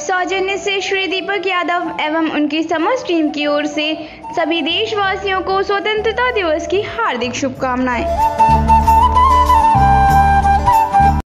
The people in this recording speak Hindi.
सौजन्य से श्री दीपक यादव एवं उनकी समस्त टीम की ओर से सभी देशवासियों को स्वतंत्रता दिवस की हार्दिक शुभकामनाएं।